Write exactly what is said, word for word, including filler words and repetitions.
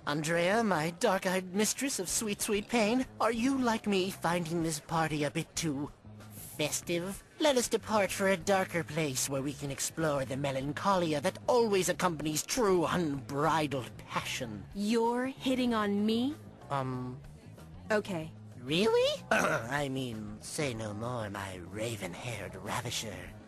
Andrea, my dark-eyed mistress of sweet, sweet pain, are you, like me, finding this party a bit too festive? Let us depart for a darker place where we can explore the melancholia that always accompanies true, unbridled passion. You're hitting on me? Um, Okay. really? I mean, say no more, my raven-haired ravisher.